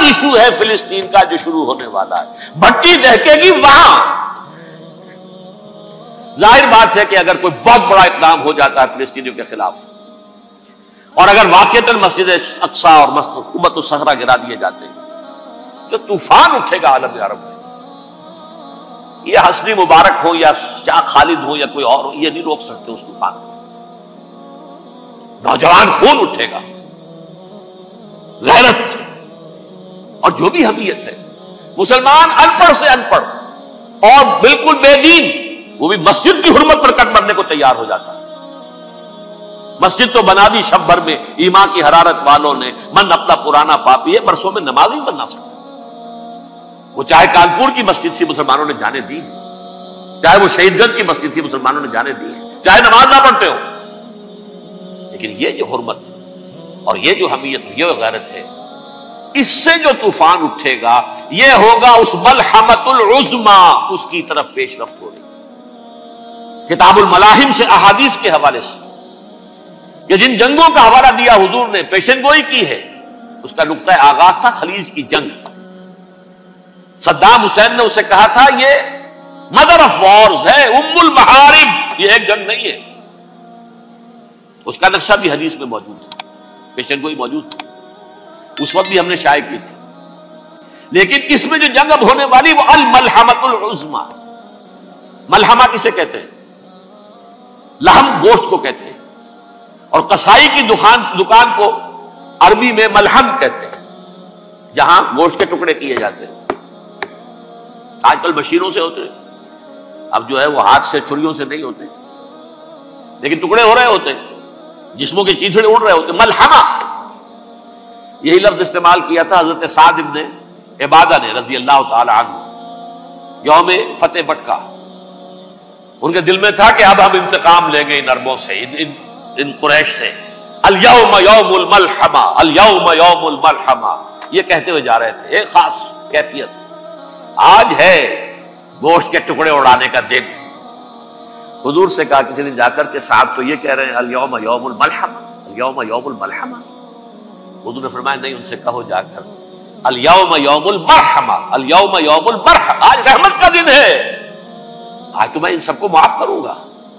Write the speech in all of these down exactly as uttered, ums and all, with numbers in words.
Issue ہے فلسطین کا جو شروع ہونے والا ہے. بھٹی دہکے گی وہاں. ظاہر بات ہے کہ اگر کوئی بہت بڑا اقدام ہو جاتا ہے فلسطینیوں کے خلاف اور اگر واقعتاً مسجد اقصیٰ اور قبۃ الصخرہ گرا دیے جاتے ہیں تو طوفان اٹھے گا عالم عرب میں. یہ حسنی مبارک ہو یا شاہ خالد ہو یا کوئی اور ہو، یہ نہیں روک سکتے اس طوفان کو. نوجوان خون اٹھے گا، غیرت اور جو بھی حمیت ہے. مسلمان ان پڑھ سے ان پڑھ اور بالکل بے دین وہ بھی مسجد کی حرمت پر کٹ مرنے کو تیار ہو جاتا ہے. مسجد تو بنا دی شب بھر میں ایمان کی حرارت والوں نے، من اپنا پرانا پاپی ہے برسوں میں نماز ہی بننا سکتا. وہ چاہے کانپور کی مسجد سے مسلمانوں نے جانے دی، چاہے وہ شہید گنج کی مسجد تھی مسلمانوں نے جانے دی، چاہے نماز نہ پڑھتے ہو، لیکن یہ جو حرمت اور یہ جو حمیت یہ غیرت ہے، اس سے جو طوفان اٹھے گا یہ ہوگا اس ملحمۃ العظما، اس کی طرف پیش رفت ہو رہی. کتاب الملاحم سے احادیث کے حوالے سے یہ جن جنگوں کا حوالہ دیا حضور نے، پیشن گوئی کی ہے، اس کا نقطہ آغاز تھا خلیج کی جنگ. صدام حسین نے اسے کہا تھا یہ مدر آف وارز ہے، ام المحارب، یہ ایک جنگ نہیں ہے. اس کا نقشہ بھی حدیث میں موجود ہے، پیشن گوئی موجود تھی، اس وقت بھی ہم نے شائع کی تھی. لیکن اس میں جو جنگ اب ہونے والی وہ الملحمۃ العظما. ملحمہ کسے کہتے ہیں؟ لحم گوشت کو کہتے ہیں، اور قصائی کی دکان دکان کو عربی میں ملحم کہتے ہیں، جہاں گوشت کے ٹکڑے کیے جاتے ہیں. آج کل مشینوں سے ہوتے ہیں، اب جو ہے وہ ہاتھ سے چھریوں سے نہیں ہوتے، لیکن ٹکڑے ہو رہے ہوتے ہیں، جسموں کے چیتھڑے اڑ رہے ہوتے ہیں. ملحمہ یہی لفظ استعمال کیا تھا حضرت سعد ابن عبادہ نے رضی اللہ تعالی عنہ یوم فتح مکہ. ان کے دل میں تھا کہ اب ہم انتقام لیں گے ان عربوں سے، ان, ان, ان قریش سے. الیوم یوم الملحمہ، الیوم یوم الملحمہ، یہ کہتے ہوئے جا رہے تھے. ایک خاص کیفیت آج ہے گوشت کے ٹکڑے اڑانے کا دن. حضور سے کہا کسی نے جا کر کے صاحب تو یہ کہہ رہے ہیں الیوم یوم الملحمہ، الیوم یوم الملحمہ. حضور نے فرمایا نہیں، ان سے کہو جا کر الیوم یوم المرحمہ، الیوم یوم المرحمہ، آج رحمت کا دن ہے، آج تو میں ان سب کو معاف کروں گا.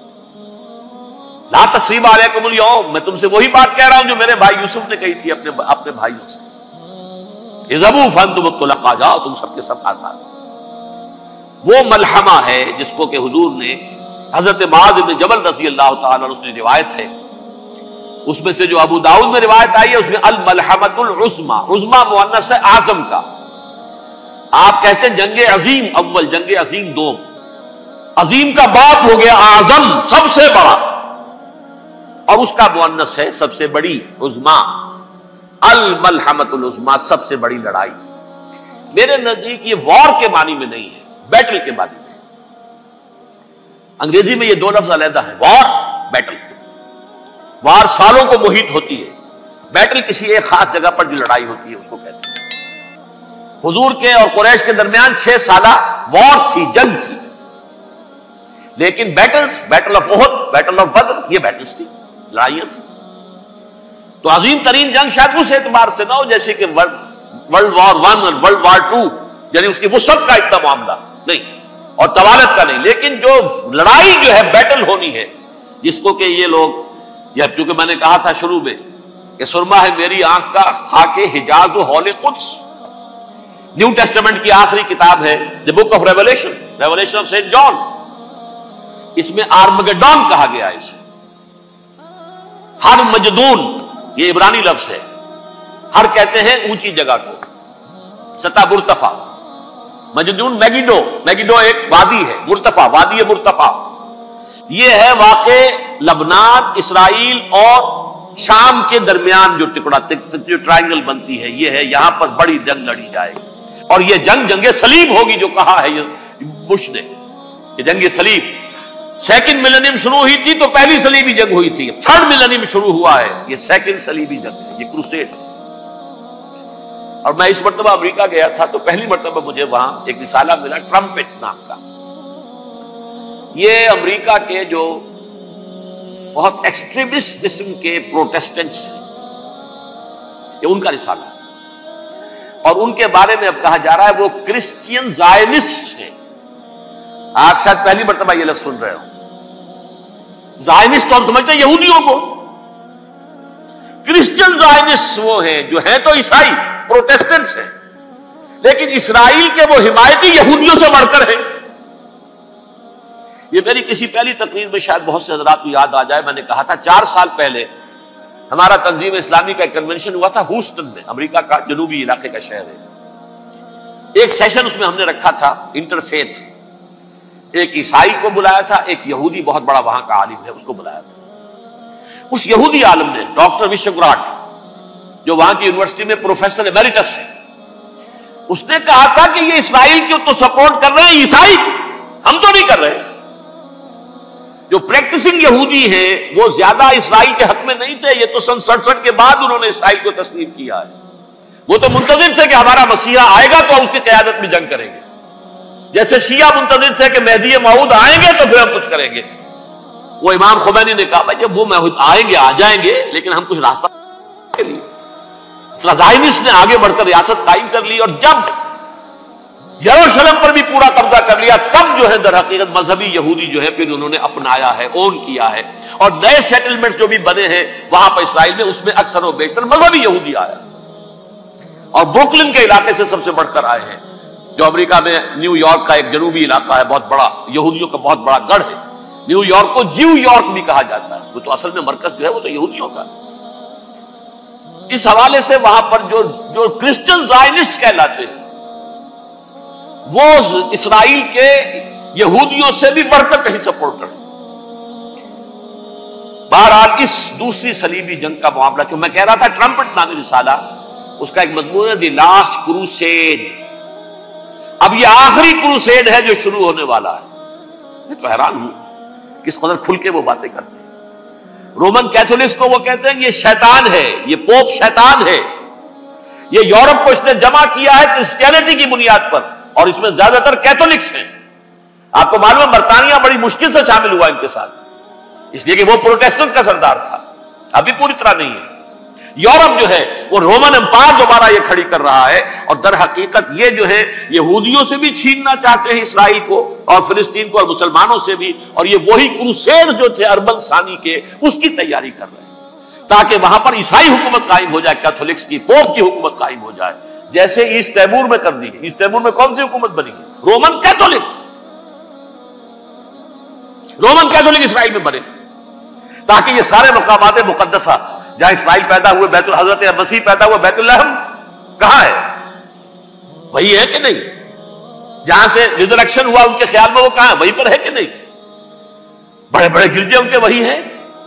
لا تثریب علیکم اليوم، میں تم سے وہی بات کہہ رہا ہوں جو میرے بھائی یوسف نے کہی تھی اپنے اپنے بھائیوں سے، اذهبوا فانتم الطلقاء، جاؤ تم سب کے سب آزاد. وہ ملحمہ ہے جس کو کہ حضور نے حضرت معاذ بن جبل رضی اللہ تعالیٰ عنہ سے روایت ہے، اس میں سے جو ابو داؤد میں روایت آئی ہے اس میں الملحمۃ العظما، عظما مؤنث ہے اعظم کا. آپ کہتے ہیں جنگ عظیم اول، جنگ عظیم دوم. عظیم کا باپ ہو گیا اعظم، سب سے بڑا، اور اس کا مؤنث ہے سب سے بڑی، عظما. الملحمۃ العظما، سب سے بڑی لڑائی. میرے نزدیک یہ وار کے معنی میں نہیں ہے، بیٹل کے معنی میں. انگریزی میں یہ دو لفظ علیحدہ ہیں، وار، بیٹل. وار سالوں کو محیط ہوتی ہے، بیٹل کسی ایک خاص جگہ پر جو لڑائی ہوتی ہے اس کو کہتے ہیں. حضور کے اور قریش کے درمیان چھ سالہ وار تھی، جنگ تھی. لیکن battles, battle of Uhud, battle of Badr, یہ بیٹلز تھی، لڑائیاں تھی. تو عظیم ترین جنگ شاید اس اعتبار سے نہ ہو جیسے کہ ورلڈ وار ون اور ورلڈ وار ٹو، یعنی اس کی وسعت کا اتنا معاملہ نہیں اور طوالت کا نہیں، لیکن جو لڑائی جو ہے بیٹل ہونی ہے، جس کو کہ یہ لوگ، یا چونکہ میں نے کہا تھا شروع میں کہ سرما ہے میری آنکھ کا خاک حجاز و حول قدس. نیو ٹیسٹمنٹ کی آخری کتاب ہے the book of Revelation, Revelation of Saint John. اس میں آرمگڈون کہا گیا ہے اسے. ہر مجدون یہ عبرانی لفظ ہے، ہر کہتے ہیں اونچی جگہ کو، سطح مرتفع. مجدون میگیڈو، میگیڈو ایک وادی ہے، مرتفع، وادی مرتفع. یہ ہے واقع لبنان، اسرائیل اور شام کے درمیان جو ٹکڑا جو ٹرائنگل بنتی ہے، یہ ہے یہاں پر بڑی جنگ لڑی جائے گی. اور یہ جنگ جنگ صلیب ہوگی جو کہا ہے بش نے، یہ جنگ صلیب. سیکنڈ ملینیم شروع ہوئی تھی تو پہلی صلیبی جنگ ہوئی تھی، تھرڈ ملینیم شروع ہوا ہے، یہ سیکنڈ صلیبی جنگ ہے، یہ کروسیڈ. اور میں اس مرتبہ امریکہ گیا تھا تو پہلی مرتبہ مجھے وہاں ایک رسالہ ملا ٹرمپٹ نام کا. یہ امریکہ کے جو بہت ایکسٹریمسٹ قسم کے پروٹیسٹنٹس ہیں، یہ ان کا رسالہ ہے. اور ان کے بارے میں اب کہا جا رہا ہے وہ کرسچین زائنسٹ ہیں. آپ شاید پہلی مرتبہ یہ لفظ سن رہے ہو. زائنسٹ تو ہم سمجھتے ہیں یہودیوں کو، کرسچین زائنسٹ وہ ہیں جو ہیں تو عیسائی پروٹیسٹنٹس ہیں، لیکن اسرائیل کے وہ حمایتی یہودیوں سے بڑھ کر ہیں. یہ میری کسی پہلی تقریر میں شاید بہت سے حضرات کو یاد آ جائے، میں نے کہا تھا چار سال پہلے ہمارا تنظیم اسلامی کا ایک کنونشن ہوا تھا ہوسٹن میں، امریکہ کا جنوبی علاقے کا شہر ہے. ایک سیشن اس میں ہم نے رکھا تھا انٹرفیتھ، ایک عیسائی کو بلایا تھا، ایک یہودی بہت بڑا وہاں کا عالم ہے اس کو بلایا تھا. اس یہودی عالم نے ڈاکٹر وشوگراٹ، جو وہاں کی یونیورسٹی میں پروفیسر ایمیریٹس ہے، اس نے کہا تھا کہ یہ اسرائیل کو تو سپورٹ کر رہے ہیں عیسائی، ہم تو نہیں کر رہے. جو پریکٹسنگ یہودی ہیں وہ زیادہ اسرائیل کے حق میں نہیں تھے، یہ تو سن سڑسٹھ کے بعد انہوں نے اسرائیل کو تسلیم کیا ہے. وہ تو منتظر تھے کہ ہمارا مسیحا آئے گا تو اس کی قیادت میں جنگ کریں گے، جیسے شیعہ منتظر تھے کہ مہدی موعود آئیں گے تو پھر ہم کچھ کریں گے. وہ امام خمینی نے کہا بھائی جب وہ آئیں گے آ جائیں گے، لیکن ہم کچھ راستہ کے لیے. زائنسٹ نے آگے بڑھ کر ریاست قائم کر لی، اور جب یروشلم پر بھی پورا قبضہ کر لیا تب جو ہے در حقیقت مذہبی یہودی جو ہے پھر انہوں نے اپنایا ہے، اون کیا ہے، اور نئے سیٹلمنٹس جو بھی بنے ہیں وہاں پر اسرائیل میں اس میں اکثر و بیشتر مذہبی یہودی آیا، اور بروکلن کے علاقے سے سب سے بڑھ کر آئے ہیں، جو امریکہ میں نیو یارک کا ایک جنوبی علاقہ ہے، بہت بڑا یہودیوں کا بہت بڑا گڑھ ہے. نیو یارک کو جیو یارک بھی کہا جاتا ہے، وہ تو اصل میں مرکز جو ہے وہ تو یہودیوں کا. اس حوالے سے وہاں پر جو جو کرسچن زائنسٹ کہلاتے ہیں وہ اسرائیل کے یہودیوں سے بھی بڑھ کر کہیں سپورٹ کرتے. بہرحال اس دوسری صلیبی جنگ کا معاملہ جو میں کہہ رہا تھا، ٹرمپٹ نامی رسالہ، اس کا ایک مضمون ہے دی لاسٹ کروسیڈ. اب یہ آخری کروسیڈ ہے جو شروع ہونے والا ہے. میں تو حیران ہوں کس قدر کھل کے وہ باتیں کرتے ہیں. رومن کیتھولکس کو وہ کہتے ہیں کہ یہ شیطان ہے، یہ پوپ شیطان ہے، یہ یورپ کو اس نے جمع کیا ہے کرسچینٹی کی بنیاد پر، اور اس میں زیادہ تر کیتھولکس ہیں. آپ کو معلوم ہے برطانیہ بڑی مشکل سے شامل ہوا ان کے ساتھ، اس لیے کہ وہ پروٹیسٹنٹ کا سردار تھا، ابھی پوری طرح نہیں ہے. یورپ جو ہے وہ رومن امپائر دوبارہ یہ کھڑی کر رہا ہے، اور در حقیقت یہ جو ہے یہودیوں سے بھی چھیننا چاہتے ہیں اسرائیل کو اور فلسطین کو، اور مسلمانوں سے بھی، اور یہ وہی کروسیڈ جو تھے اربن ثانی کے اس کی تیاری کر رہے ہیں تاکہ وہاں پر عیسائی حکومت قائم ہو جائے، کیتھولکس کی پوپ کی حکومت قائم ہو جائے، جیسے ایسٹ تیمور میں کر دی ہے. ایسٹ تیمور میں کون سی حکومت بنی ہے؟ Roman Catholic. رومن کیتھولک اسرائیل میں بنے تاکہ یہ سارے مقامات مقدسہ جہاں اسرائیل پیدا ہوئے، بیت حضرت مسیح پیدا ہوئے بیت الحم کہاں ہے؟ وہی ہے کہ نہیں؟ جہاں سے ریزریکشن ہوا ان کے خیال میں وہ کہاں ہے؟ وہیں پر ہے کہ نہیں؟ بڑے بڑے گرجے ان کے وہی ہیں.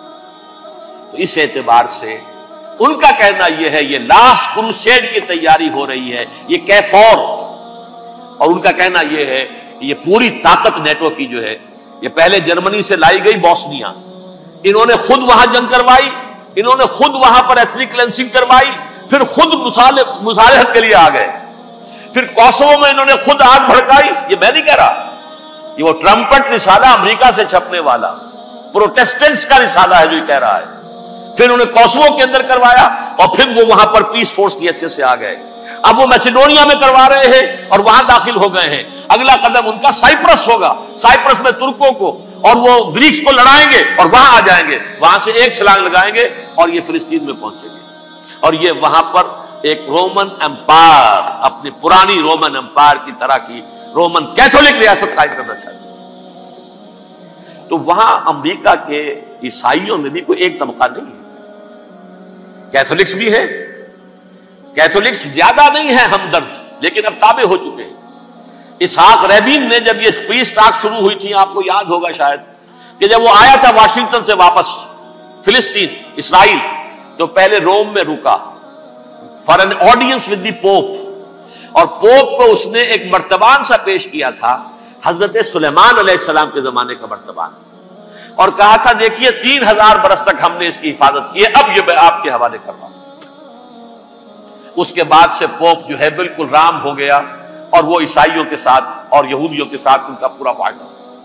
تو اس اعتبار سے ان کا کہنا یہ ہے یہ لاسٹ کروسیڈ کی تیاری ہو رہی ہے، یہ کیفور. اور ان کا کہنا یہ ہے یہ پوری طاقت نیٹو کی جو ہے، یہ پہلے جرمنی سے لائی گئی بوسنیا، انہوں نے خود وہاں جنگ کروائی، انہوں نے خود وہاں پر ایتھنک کلینسنگ کروائی، پھر خود مصالحت کے لیے آ گئے، پھر کوسوو میں انہوں نے خود آگ بھڑکائی. یہ میں نہیں کہہ رہا، یہ وہ ٹرمپٹ رسالہ امریکہ سے چھپنے والا پروٹیسٹنٹس کا رسالہ ہے جو یہ کہہ رہا ہے. پھر انہوں نے کوسوو کے اندر کروایا، اور پھر وہ وہاں پر پیس فورس کی حیثیت سے آ گئے. اب وہ میسیڈونیا میں کروا رہے ہیں اور وہاں داخل ہو گئے ہیں. اگلا قدم ان کا سائپرس ہوگا، سائپرس میں ترکوں کو اور وہ گریکس کو لڑائیں گے اور وہاں آ جائیں گے، وہاں سے ایک چھلانگ لگائیں گے اور یہ فلسطین میں پہنچیں گے، اور یہ وہاں پر ایک رومن امپائر، اپنی پرانی رومن امپائر کی طرح کی رومن کیتھولک ریاست قائم کرنا چاہتے ہیں. تو وہاں امریکہ کے عیسائیوں میں بھی کوئی ایک طبقہ نہیں ہے، کیتھولکس بھی ہے، کیتھولکس زیادہ نہیں ہے ہمدرد، لیکن اب تابع ہو چکے ہیں. اسحاق ریبین نے جب یہ پیس ٹاک شروع ہوئی تھی، آپ کو یاد ہوگا شاید کہ جب وہ آیا تھا واشنگٹن سے واپس فلسطین اسرائیل، تو پہلے روم میں رکا for an audience with the pope, اور پوپ کو اس نے ایک مرتبان سا پیش کیا تھا، حضرت سلیمان علیہ السلام کے زمانے کا مرتبان، اور کہا تھا دیکھیے تین ہزار برس تک ہم نے اس کی حفاظت کی ہے، اب یہ میں آپ کے حوالے کر رہا ہوں. اس کے بعد سے پوپ جو ہے بالکل رام ہو گیا، اور وہ عیسائیوں کے ساتھ اور یہودیوں کے ساتھ ان کا پورا فائدہ.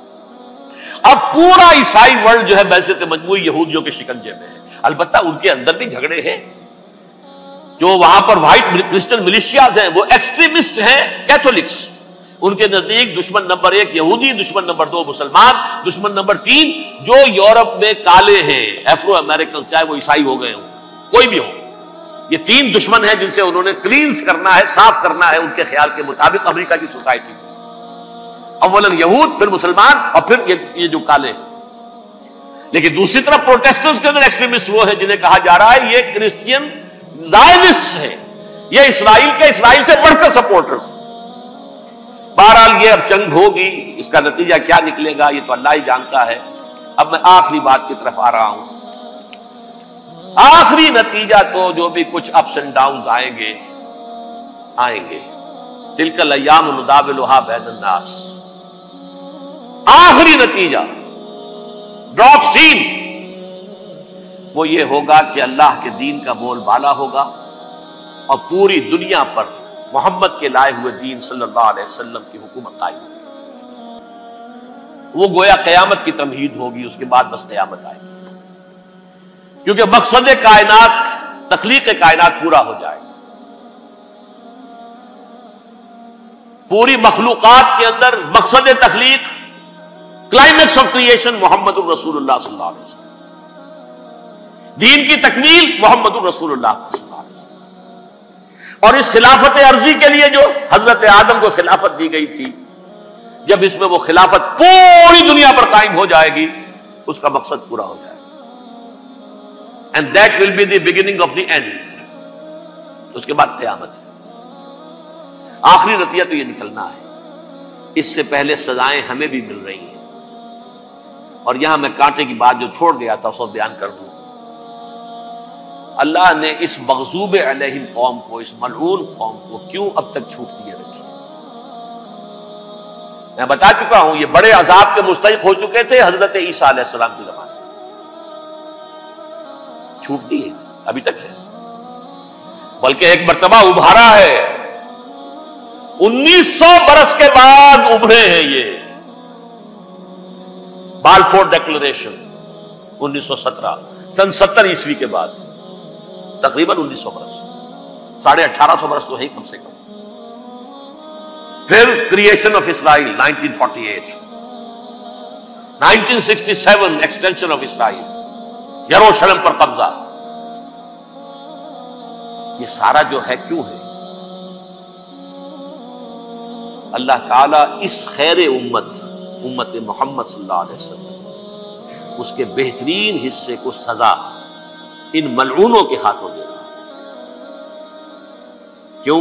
اب پورا عیسائی ورلڈ جو ہے بعثت مجموعی یہودیوں کے شکنجے میں ہے. البتہ ان کے اندر بھی جھگڑے ہیں، جو وہاں پر وائٹ کرسچن ملیشیاز ہیں وہ ایکسٹریمسٹ ہیں کیتھولکس. ان کے نزدیک دشمن نمبر ایک یہودی، دشمن نمبر دو مسلمان، دشمن نمبر تین جو یورپ میں کالے ہیں، ایفرو امریکن، چاہے وہ عیسائی ہو گئے ہوں، کوئی بھی ہو. یہ تین دشمن ہیں جن سے انہوں نے کلینز کرنا ہے، صاف کرنا ہے ان کے خیال کے مطابق امریکہ کی سوسائٹی. اولاً یہود، پھر مسلمان، اور پھر یہ جو کالے ہیں. لیکن دوسری طرف پروٹیسٹنٹس کے اندر ایکسٹریمسٹ وہ ہیں جنہیں کہا جا رہا ہے یہ کرسچین زائنسٹ ہیں، یہ اسرائیل کے اسرائیل سے بڑھ کر سپورٹرز. بہرحال یہ اب جنگ ہوگی، اس کا نتیجہ کیا نکلے گا یہ تو اللہ ہی جانتا ہے. اب میں آخری بات کی طرف آ رہا ہوں. آخری نتیجہ تو جو بھی کچھ اپس اینڈ ڈاؤنز آئیں گے آئیں گے. تلک الایام نداولھا بین الناس. آخری نتیجہ ڈراپ سین وہ یہ ہوگا کہ اللہ کے دین کا بول بالا ہوگا اور پوری دنیا پر محمد کے لائے ہوئے دین صلی اللہ علیہ وسلم کی حکومت قائم ہوگی. وہ گویا قیامت کی تمہید ہوگی، اس کے بعد بس قیامت آئے گی. کیونکہ مقصد کائنات، تخلیق کائنات پورا ہو جائے گا. پوری مخلوقات کے اندر مقصد تخلیق، کلائمیکس آف کریشن محمد الرسول اللہ صلی اللہ علیہ وسلم. دین کی تکمیل محمد الرسول اللہ صلی اللہ علیہ وسلم. اور اس خلافت عرضی کے لیے جو حضرت آدم کو خلافت دی گئی تھی، جب اس میں وہ خلافت پوری دنیا پر قائم ہو جائے گی اس کا مقصد پورا ہو جائے گا. And that will be the beginning of the end. اس کے بعد قیامت ہے. آخری نتیجہ تو یہ نکلنا ہے. اس سے پہلے سزائیں ہمیں بھی مل رہی ہیں. اور یہاں میں کانٹے کی بات جو چھوڑ گیا تھا اس کو بیان کر دوں. اللہ نے اس مغضوب علیہم قوم کو، اس ملعون قوم کو کیوں اب تک چھوٹ دیے رکھی؟ میں بتا چکا ہوں یہ بڑے عذاب کے مستحق ہو چکے تھے حضرت عیسیٰ علیہ السلام کے زمانے میں. چھوٹ دی ہے، ابھی تک ہے، بلکہ ایک مرتبہ ابھارا ہے. انیس سو برس کے بعد ابھرے ہیں یہ. بالفور ڈیکلریشن انیس سو سترہ، سن ستر عیسوی کے بعد، تقریباً انیس سو برس، ساڑھے اٹھارہ سو برس تو ہے کم سے کم. پھر creation of Israel nineteen forty eight, nineteen sixty seven extension of Israel, یروشلم پر قبضہ. یہ سارا جو ہے کیوں ہے؟ اللہ تعالیٰ اس خیر امت امت محمد صلی اللہ علیہ وسلم اس کے بہترین حصے کو سزا ان ملعونوں کے ہاتھوں دے رہا. کیوں؟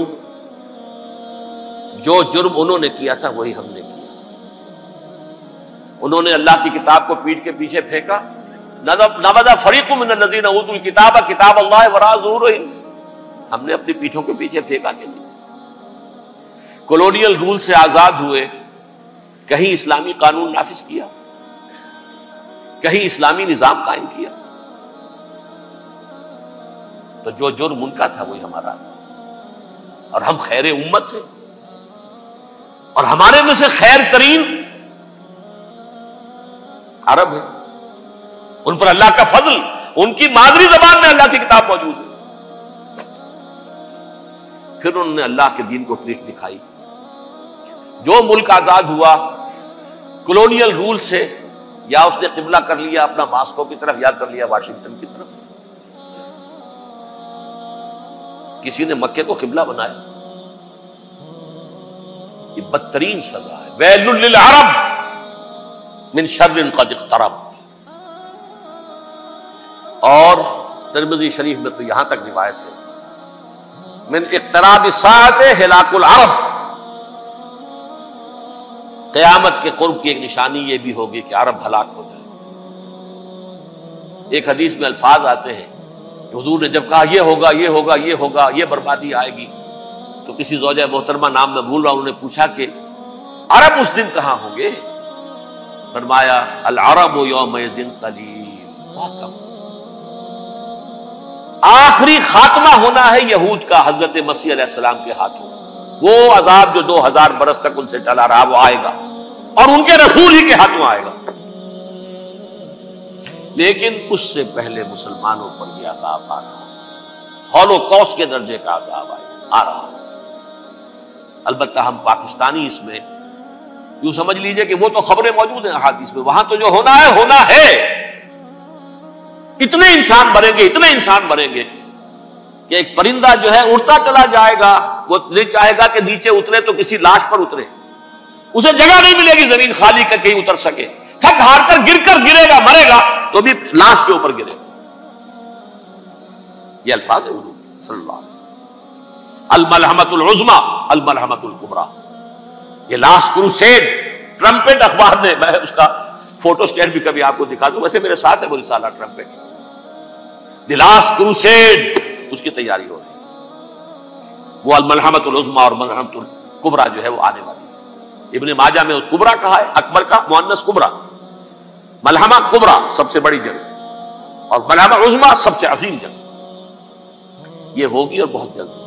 جو جرم انہوں نے کیا تھا وہی ہم نے کیا. انہوں نے اللہ کی کتاب کو پیٹھ کے پیچھے پھینکا. نبذ فریق من الذین اوتوا الکتاب کتاب اللہ وراء ظہورہم. ہم نے اپنی پیٹھوں کے پیچھے پھینکا کہ نہیں. کولونیل رول سے آزاد ہوئے، کہیں اسلامی قانون نافذ کیا، کہیں اسلامی نظام قائم کیا. تو جو جرم ان کا تھا وہی ہمارا. اور ہم خیر امت ہیں، اور ہمارے میں سے خیر ترین عرب ہیں. ان پر اللہ کا فضل، ان کی مادری زبان میں اللہ کی کتاب موجود ہے. پھر انہوں نے اللہ کے دین کو پیٹھ دکھائی. جو ملک آزاد ہوا کولونیل رول سے، یا اس نے قبلہ کر لیا اپنا ماسکو کی طرف، یا کر لیا واشنگٹن کی طرف. کسی نے مکے کو قبلہ بنایا. یہ بدترین سزا ہے. ویل للعرب من شر قد اقترب. اور ترمذی شریف میں تو یہاں تک روایت ہے من اقتراب الساعۃ ہلاک العرب. قیامت کے قرب کی ایک نشانی یہ بھی ہوگی کہ عرب ہلاک ہو جائے. ایک حدیث میں الفاظ آتے ہیں کہ حضور نے جب کہا یہ ہوگا یہ ہوگا یہ ہوگا یہ بربادی آئے گی، تو کسی زوجہ محترمہ نام میں بھول رہا ہوں، انہوں نے پوچھا کہ عرب اس دن کہاں ہوں گے؟ فرمایا العرب یومئذ قلیل، بہت کم. آخری خاتمہ ہونا ہے یہود کا حضرت مسیح علیہ السلام کے ہاتھوں. وہ عذاب جو دو ہزار برس تک ان سے ٹلا رہا وہ آئے گا، اور ان کے رسول ہی کے ہاتھوں آئے گا. لیکن اس سے پہلے مسلمانوں پر یہ عذاب آ رہا. ہولوکاسٹ کے درجے کا عذاب آئے آ رہا ہے۔ البتہ ہم پاکستانی اس میں یوں سمجھ لیجئے کہ وہ تو خبریں موجود ہیں احادیث میں، وہاں تو جو ہونا ہے ہونا ہے، اتنے انسان مریں گے اتنے انسان مریں گے کہ ایک پرندہ جو ہے اڑتا چلا جائے گا، وہ نہیں چاہے گا کہ نیچے اترے تو کسی لاش پر اترے، اسے جگہ نہیں ملے گی زمین خالی کر کہیں اتر سکے، تھک ہار کر گر کر گرے گا، مرے گا تو بھی لاش کے اوپر گرے گا۔ یہ الفاظ ہے حضور صلی اللہ علیہ وسلم، الملحمۃ العظمی الملحمۃ الکبریٰ، یہ لاسٹ کروسیڈ، ٹرمپٹ اخبار نے، میں اس کا فوٹو اسٹیٹ بھی کبھی آپ کو دکھا دوں، ویسے میرے ساتھ ہے وہ رسالہ ٹرمپٹ، دی لاسٹ کروسیڈ، اس کی تیاری ہو رہی ہے، وہ الملحمۃ العظمی اور ملحمۃ الکبریٰ جو ہے وہ آنے والی ہے۔ ابن ماجہ میں اس کبریٰ کہا ہے، اکبر کا مؤنث کبریٰ، ملحمہ کبریٰ سب سے بڑی جنگ اور ملحمہ عظمی سب سے عظیم جنگ، یہ ہوگی اور بہت جلد۔